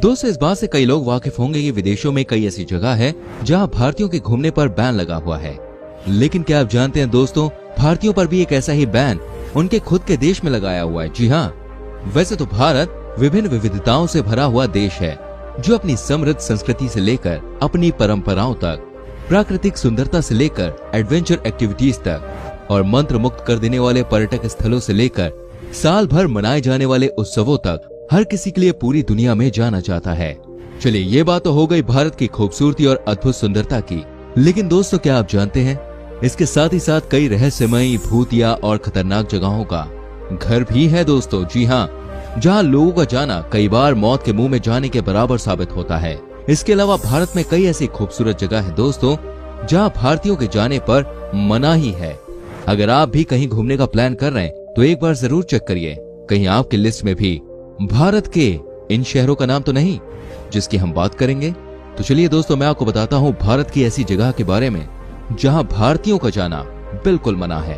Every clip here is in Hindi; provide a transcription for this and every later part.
दोस्तों इस बात से कई लोग वाकिफ होंगे कि विदेशों में कई ऐसी जगह है जहां भारतीयों के घूमने पर बैन लगा हुआ है। लेकिन क्या आप जानते हैं दोस्तों, भारतीयों पर भी एक ऐसा ही बैन उनके खुद के देश में लगाया हुआ है। जी हाँ, वैसे तो भारत विभिन्न विविधताओं से भरा हुआ देश है जो अपनी समृद्ध संस्कृति से लेकर अपनी परंपराओं तक, प्राकृतिक सुंदरता से लेकर एडवेंचर एक्टिविटीज तक और मंत्र मुक्त कर देने वाले पर्यटक स्थलों से लेकर साल भर मनाए जाने वाले उत्सवों तक हर किसी के लिए पूरी दुनिया में जाना जाता है। चलिए ये बात तो हो गई भारत की खूबसूरती और अद्भुत सुंदरता की, लेकिन दोस्तों क्या आप जानते हैं इसके साथ ही साथ कई रहस्यमयी, भूतिया और खतरनाक जगहों का घर भी है दोस्तों। जी हाँ, जहाँ लोगों का जाना कई बार मौत के मुंह में जाने के बराबर साबित होता है। इसके अलावा भारत में कई ऐसी खूबसूरत जगह है दोस्तों जहाँ भारतीयों के जाने पर मनाही है। अगर आप भी कहीं घूमने का प्लान कर रहे हैं तो एक बार जरूर चेक करिए कहीं आपकी लिस्ट में भी भारत के इन शहरों का नाम तो नहीं जिसकी हम बात करेंगे। तो चलिए दोस्तों मैं आपको बताता हूँ भारत की ऐसी जगह के बारे में जहाँ भारतीयों का जाना बिल्कुल मना है।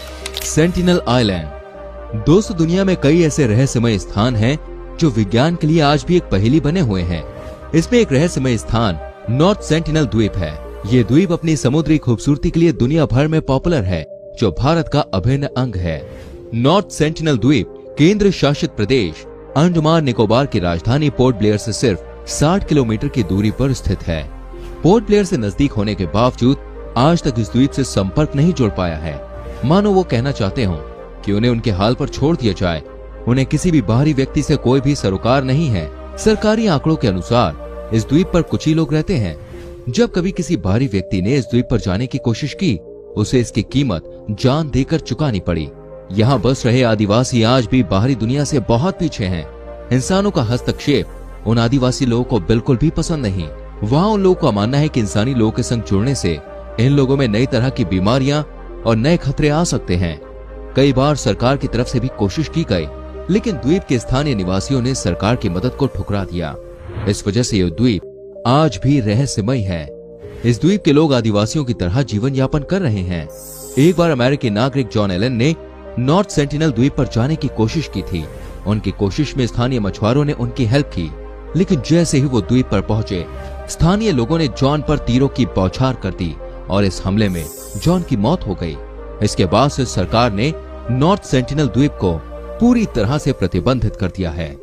Sentinel island. दोस्तों दुनिया में कई ऐसे रहस्यमय स्थान हैं जो विज्ञान के लिए आज भी एक पहेली बने हुए हैं। इसमें एक रहस्यमय स्थान नॉर्थ सेंटिनल द्वीप है। ये द्वीप अपनी समुद्री खूबसूरती के लिए दुनिया भर में पॉपुलर है, जो भारत का अभिन्न अंग है। नॉर्थ सेंटिनल द्वीप केंद्र शासित प्रदेश अंडमान निकोबार की राजधानी पोर्ट ब्लेयर से सिर्फ 60 किलोमीटर की दूरी पर स्थित है। पोर्ट ब्लेयर से नजदीक होने के बावजूद आज तक इस द्वीप से संपर्क नहीं जुड़ पाया है। मानो वो कहना चाहते हो कि उन्हें उनके हाल पर छोड़ दिया जाए। उन्हें किसी भी बाहरी व्यक्ति से कोई भी सरोकार नहीं है। सरकारी आंकड़ों के अनुसार इस द्वीप पर कुछ ही लोग रहते हैं। जब कभी किसी बाहरी व्यक्ति ने इस द्वीप पर जाने की कोशिश की, उसे इसकी कीमत जान देकर चुकानी पड़ी। यहाँ बस रहे आदिवासी आज भी बाहरी दुनिया से बहुत पीछे हैं। इंसानों का हस्तक्षेप उन आदिवासी लोगों को बिल्कुल भी पसंद नहीं। वहाँ उन लोगों का मानना है कि इंसानी लोगों के संग जुड़ने से इन लोगों में नई तरह की बीमारियां और नए खतरे आ सकते हैं। कई बार सरकार की तरफ से भी कोशिश की गई, लेकिन द्वीप के स्थानीय निवासियों ने सरकार की मदद को ठुकरा दिया। इस वजह से यह द्वीप आज भी रहस्यमय है। इस द्वीप के लोग आदिवासियों की तरह जीवन यापन कर रहे हैं। एक बार अमेरिकी नागरिक जॉन एलन ने नॉर्थ सेंटिनल द्वीप पर जाने की कोशिश की थी। उनकी कोशिश में स्थानीय मछुआरों ने उनकी हेल्प की, लेकिन जैसे ही वो द्वीप पर पहुंचे, स्थानीय लोगों ने जॉन पर तीरों की बौछार कर दी और इस हमले में जॉन की मौत हो गई। इसके बाद से सरकार ने नॉर्थ सेंटिनल द्वीप को पूरी तरह से प्रतिबंधित कर दिया है।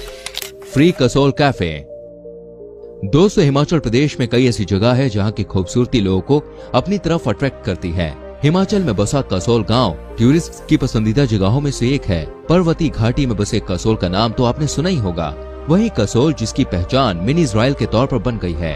Free Kasol cafe. दोस्तों हिमाचल प्रदेश में कई ऐसी जगह है जहां की खूबसूरती लोगों को अपनी तरफ अट्रैक्ट करती है। हिमाचल में बसा कसोल गांव टूरिस्ट की पसंदीदा जगहों में से एक है। पर्वतीय घाटी में बसे कसोल का नाम तो आपने सुना ही होगा। वही कसोल जिसकी पहचान मिनी इजराइल के तौर पर बन गई है।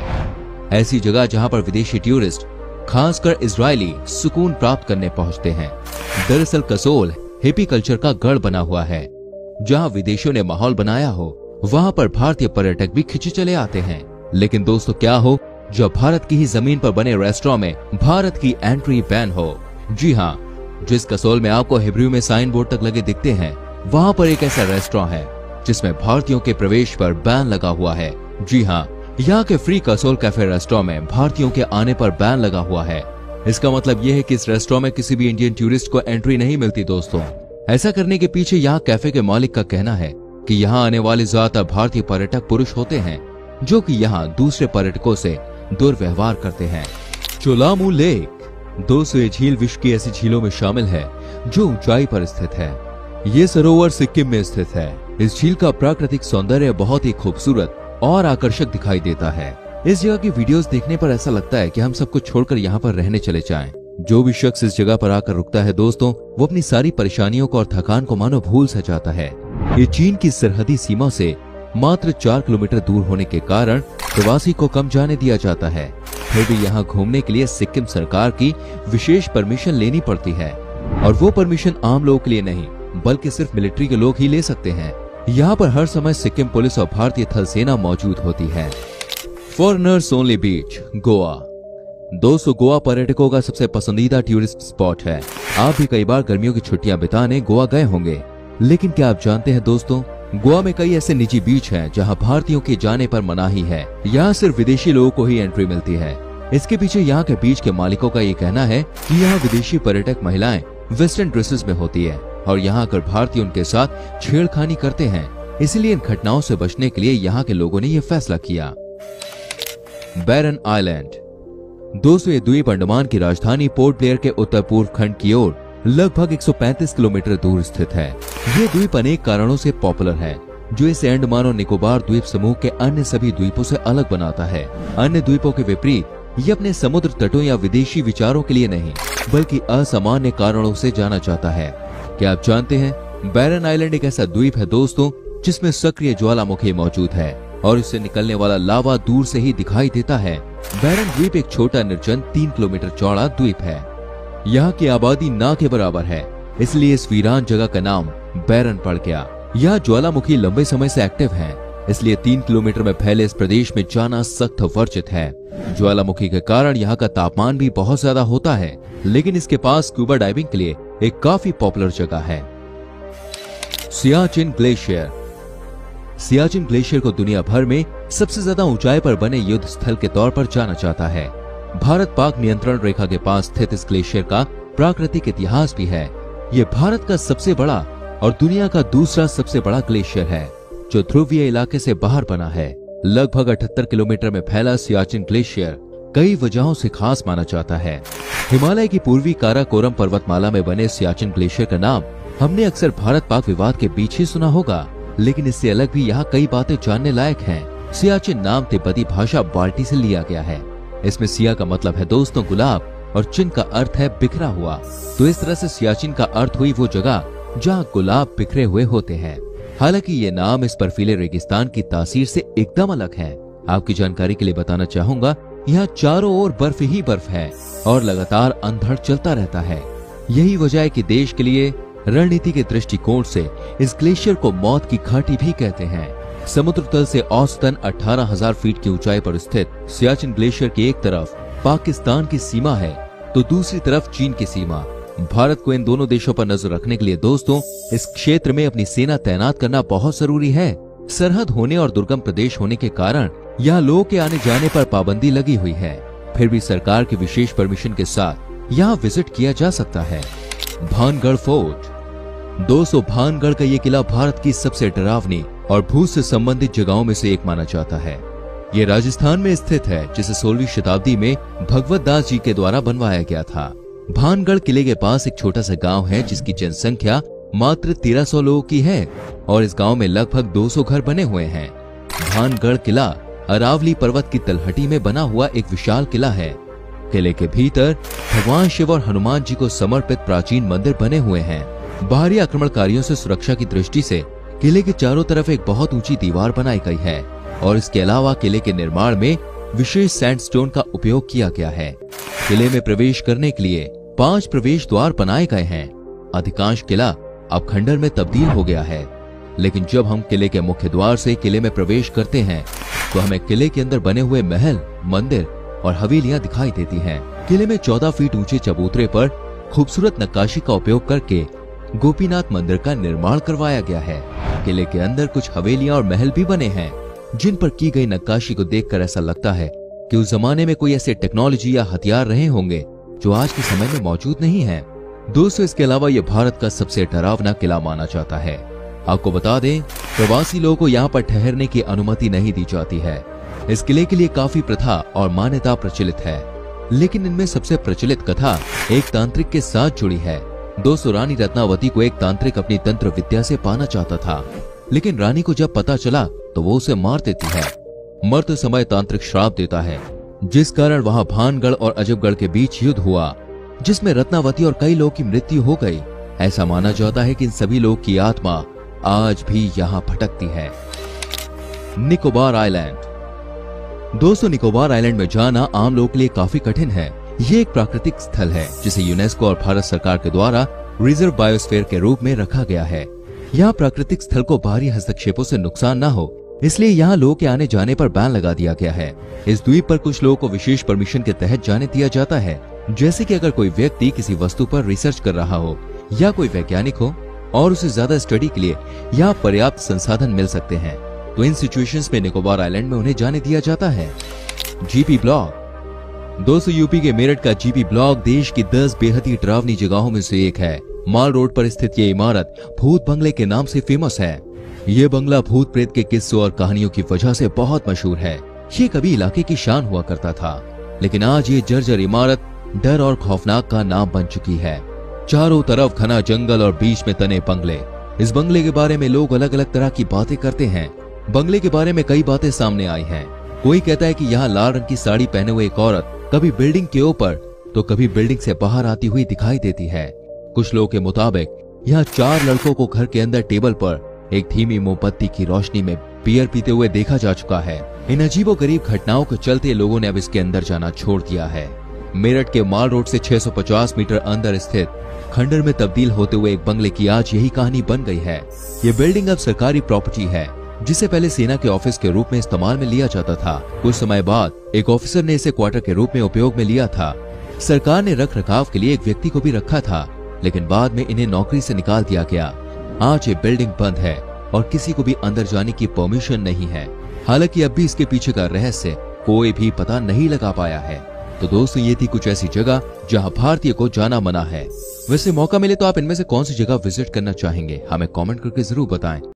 ऐसी जगह जहां पर विदेशी टूरिस्ट, खासकर इजरायली, सुकून प्राप्त करने पहुंचते हैं। दरअसल कसोल हिपी कल्चर का गढ़ बना हुआ है। जहां विदेशियों ने माहौल बनाया हो, वहां पर भारतीय पर्यटक भी खिंचे चले आते हैं। लेकिन दोस्तों क्या हो जब भारत की ही जमीन पर बने रेस्टोरेंट में भारत की एंट्री बैन हो। जी हाँ, जिस कसोल में आपको हिब्रू में साइन बोर्ड तक लगे दिखते हैं, वहाँ पर एक ऐसा रेस्टोरेंट है जिसमें भारतीयों के प्रवेश पर बैन लगा हुआ है। जी हाँ, यहाँ के फ्री कसोल कैफे रेस्टोरेंट में भारतीयों के आने पर बैन लगा हुआ है। इसका मतलब यह है कि इस रेस्टोरेंट में किसी भी इंडियन टूरिस्ट को एंट्री नहीं मिलती। दोस्तों ऐसा करने के पीछे यहाँ कैफे के मालिक का कहना है कि यहाँ आने वाले ज्यादातर भारतीय पर्यटक पुरुष होते हैं जो कि यहाँ दूसरे पर्यटकों से दुर्व्यवहार करते हैं। चोलामू लेक। दोस्तों ये झील विश्व की ऐसी झीलों में शामिल है जो ऊंचाई पर स्थित है। ये सरोवर सिक्किम में स्थित है। इस झील का प्राकृतिक सौंदर्य बहुत ही खूबसूरत और आकर्षक दिखाई देता है। इस जगह की वीडियोस देखने पर ऐसा लगता है कि हम सब कुछ छोड़कर यहाँ पर रहने चले जाएं। जो भी शख्स इस जगह पर आकर रुकता है दोस्तों, वो अपनी सारी परेशानियों को और थकान को मानो भूल सा जाता है। ये चीन की सरहदी सीमा से मात्र 4 किलोमीटर दूर होने के कारण प्रवासी को कम जाने दिया जाता है। फिर भी यहाँ घूमने के लिए सिक्किम सरकार की विशेष परमिशन लेनी पड़ती है, और वो परमिशन आम लोगों के लिए नहीं बल्कि सिर्फ मिलिट्री के लोग ही ले सकते हैं। यहाँ पर हर समय सिक्किम पुलिस और भारतीय थल सेना मौजूद होती है। Foreigners only beach Goa. दोस्तों गोवा पर्यटकों का सबसे पसंदीदा टूरिस्ट स्पॉट है। आप भी कई बार गर्मियों की छुट्टियां बिताने गोवा गए होंगे, लेकिन क्या आप जानते हैं दोस्तों, गोवा में कई ऐसे निजी बीच हैं जहां भारतीयों के जाने पर मनाही है। यहाँ सिर्फ विदेशी लोगों को ही एंट्री मिलती है। इसके पीछे यहाँ के बीच के मालिकों का ये कहना है कि यहाँ विदेशी पर्यटक महिलाएं वेस्टर्न ड्रेसेस में होती है और यहाँ आकर भारतीय उनके साथ छेड़खानी करते हैं। इसलिए इन घटनाओं से बचने के लिए यहाँ के लोगों ने यह फैसला किया। Barren island. दोस्तों, ये द्वीप अंडमान की राजधानी पोर्ट ब्लेयर के उत्तर पूर्व खंड की ओर लगभग 135 किलोमीटर दूर स्थित है। ये द्वीप अनेक कारणों से पॉपुलर है, जो इसे अंडमान और निकोबार द्वीप समूह के अन्य सभी द्वीपों से अलग बनाता है। अन्य द्वीपों के विपरीत ये अपने समुद्र तटों या विदेशी विचारों के लिए नहीं, बल्कि असामान्य कारणों से जाना जाता है। क्या आप जानते हैं, बैरन आइलैंड एक ऐसा द्वीप है दोस्तों, जिसमें सक्रिय ज्वालामुखी मौजूद है और इससे निकलने वाला लावा दूर से ही दिखाई देता है। बैरन द्वीप एक छोटा निर्जन 3 किलोमीटर चौड़ा द्वीप है। यहाँ की आबादी ना के बराबर है, इसलिए इस वीरान जगह का नाम बैरन पड़ गया। यह ज्वालामुखी लंबे समय से एक्टिव है, इसलिए 3 किलोमीटर में फैले इस प्रदेश में जाना सख्त वर्जित है। ज्वालामुखी के कारण यहाँ का तापमान भी बहुत ज्यादा होता है, लेकिन इसके पास स्कूबा डाइविंग के लिए एक काफी पॉपुलर जगह है। सियाचिन ग्लेशियर। सियाचिन ग्लेशियर को दुनिया भर में सबसे ज्यादा ऊंचाई पर बने युद्ध स्थल के तौर पर जाना जाता है। भारत पाक नियंत्रण रेखा के पास स्थित इस ग्लेशियर का प्राकृतिक इतिहास भी है। ये भारत का सबसे बड़ा और दुनिया का दूसरा सबसे बड़ा ग्लेशियर है, जो ध्रुवीय इलाके से बाहर बना है। लगभग 78 किलोमीटर में फैला सियाचिन ग्लेशियर कई वजहों से खास माना जाता है। हिमालय की पूर्वी काराकोरम पर्वतमाला में बने सियाचिन ग्लेशियर का नाम हमने अक्सर भारत पाक विवाद के बीच ही सुना होगा, लेकिन इससे अलग भी यहाँ कई बातें जानने लायक हैं। सियाचिन नाम तिब्बती भाषा बाल्टी से लिया गया है। इसमें सिया का मतलब है दोस्तों गुलाब और चिन का अर्थ है बिखरा हुआ, तो इस तरह से सियाचिन का अर्थ हुई वो जगह जहाँ गुलाब बिखरे हुए होते हैं। हालांकि ये नाम इस बर्फीले रेगिस्तान की तासीर से एकदम अलग है। आपकी जानकारी के लिए बताना चाहूंगा, यहाँ चारों ओर बर्फ ही बर्फ है और लगातार अंधड़ चलता रहता है। यही वजह है कि देश के लिए रणनीति के दृष्टिकोण से इस ग्लेशियर को मौत की घाटी भी कहते हैं। समुद्र तल से औसतन 18,000 फीट की ऊंचाई पर स्थित सियाचिन ग्लेशियर की एक तरफ पाकिस्तान की सीमा है, तो दूसरी तरफ चीन की सीमा। भारत को इन दोनों देशों पर नजर रखने के लिए दोस्तों इस क्षेत्र में अपनी सेना तैनात करना बहुत जरूरी है। सरहद होने और दुर्गम प्रदेश होने के कारण यहाँ लोगों के आने जाने पर पाबंदी लगी हुई है, फिर भी सरकार की विशेष परमिशन के साथ यहाँ विजिट किया जा सकता है। भानगढ़ फोर्ट। दोस्तों, भानगढ़ का ये किला भारत की सबसे डरावनी और भूत से संबंधित जगहों में से एक माना जाता है। ये राजस्थान में स्थित है, जिसे 16वीं शताब्दी में भगवत दास जी के द्वारा बनवाया गया था। भानगढ़ किले के पास एक छोटा सा गांव है, जिसकी जनसंख्या मात्र 1300 लोगों की है और इस गांव में लगभग 200 घर बने हुए हैं। भानगढ़ किला अरावली पर्वत की तलहटी में बना हुआ एक विशाल किला है। किले के भीतर भगवान शिव और हनुमान जी को समर्पित प्राचीन मंदिर बने हुए हैं। बाहरी आक्रमणकारियों से सुरक्षा की दृष्टि से किले के चारों तरफ एक बहुत ऊंची दीवार बनाई गई है और इसके अलावा किले के निर्माण में विशेष सैंडस्टोन का उपयोग किया गया है। किले में प्रवेश करने के लिए 5 प्रवेश द्वार बनाए गए हैं। अधिकांश किला अब खंडर में तब्दील हो गया है, लेकिन जब हम किले के मुख्य द्वार से किले में प्रवेश करते हैं तो हमें किले के अंदर बने हुए महल, मंदिर और हवेलियां दिखाई देती हैं। किले में 14 फीट ऊंचे चबूतरे पर खूबसूरत नक्काशी का उपयोग करके गोपीनाथ मंदिर का निर्माण करवाया गया है। किले के अंदर कुछ हवेलियां और महल भी बने हैं, जिन पर की गई नक्काशी को देखकर ऐसा लगता है कि उस जमाने में कोई ऐसे टेक्नोलॉजी या हथियार रहे होंगे जो आज के समय में मौजूद नहीं है। दोस्तों, इसके अलावा यह भारत का सबसे डरावना किला माना जाता है। आपको बता दें, प्रवासी लोगों को यहाँ पर ठहरने की अनुमति नहीं दी जाती है। इस किले के लिए काफी प्रथा और मान्यता प्रचलित है, लेकिन इनमें सबसे प्रचलित कथा एक तांत्रिक के साथ जुड़ी है। दोस्तों, रानी रत्नावती को एक तांत्रिक अपनी तंत्र विद्या से पाना चाहता था, लेकिन रानी को जब पता चला तो वो उसे मार देती है। मरते समय तांत्रिक श्राप देता है, जिस कारण वहां भानगढ़ और अजबगढ़ के बीच युद्ध हुआ, जिसमें रत्नावती और कई लोगों की मृत्यु हो गई। ऐसा माना जाता है कि इन सभी लोगों की आत्मा आज भी यहाँ भटकती है। निकोबार आइलैंड। दोस्तों, निकोबार आइलैंड में जाना आम लोगों के लिए काफी कठिन है। ये एक प्राकृतिक स्थल है जिसे यूनेस्को और भारत सरकार के द्वारा रिजर्व बायोस्फीयर के रूप में रखा गया है। यहाँ प्राकृतिक स्थल को बाहरी हस्तक्षेपों से नुकसान न हो, इसलिए यहाँ लोगों के आने जाने पर बैन लगा दिया गया है। इस द्वीप पर कुछ लोगों को विशेष परमिशन के तहत जाने दिया जाता है, जैसे कि अगर कोई व्यक्ति किसी वस्तु पर रिसर्च कर रहा हो या कोई वैज्ञानिक हो और उसे ज्यादा स्टडी के लिए यहाँ पर्याप्त संसाधन मिल सकते हैं, तो इन सिचुएशंस में निकोबार आइलैंड में उन्हें जाने दिया जाता है। GP block. दोस्तों, यूपी के मेरठ का जीपी ब्लॉक देश की 10 बेहद ही डरावनी जगहों में से एक है। माल रोड पर स्थित ये इमारत भूत बंगले के नाम से फेमस है। ये बंगला भूत प्रेत के किस्सों और कहानियों की वजह से बहुत मशहूर है। ये कभी इलाके की शान हुआ करता था, लेकिन आज ये जर्जर इमारत डर और खौफनाक का नाम बन चुकी है। चारों तरफ घना जंगल और बीच में तने बंगले। इस बंगले के बारे में लोग अलग अलग तरह की बातें करते हैं। बंगले के बारे में कई बातें सामने आई हैं। कोई कहता है कि यहाँ लाल रंग की साड़ी पहने हुए एक औरत कभी बिल्डिंग के ऊपर तो कभी बिल्डिंग से बाहर आती हुई दिखाई देती है। कुछ लोगों के मुताबिक यहाँ 4 लड़कों को घर के अंदर टेबल पर एक धीमी मोमबत्ती की रोशनी में बियर पीते हुए देखा जा चुका है। इन अजीबोगरीब घटनाओं के चलते लोगों ने अब इसके अंदर जाना छोड़ दिया है। मेरठ के माल रोड से 650 मीटर अंदर स्थित खंडर में तब्दील होते हुए एक बंगले की आज यही कहानी बन गई है। ये बिल्डिंग अब सरकारी प्रॉपर्टी है, जिसे पहले सेना के ऑफिस के रूप में इस्तेमाल में लिया जाता था। कुछ समय बाद एक ऑफिसर ने इसे क्वार्टर के रूप में उपयोग में लिया था। सरकार ने रख रखाव के लिए एक व्यक्ति को भी रखा था, लेकिन बाद में इन्हें नौकरी से निकाल दिया गया। आज ये बिल्डिंग बंद है और किसी को भी अंदर जाने की परमिशन नहीं है। हालांकि अब भी इसके पीछे का रहस्य कोई भी पता नहीं लगा पाया है। तो दोस्तों, ये थी कुछ ऐसी जगह जहां भारतीय को जाना मना है। वैसे मौका मिले तो आप इनमें से कौन सी जगह विजिट करना चाहेंगे, हमें कमेंट करके जरूर बताएं।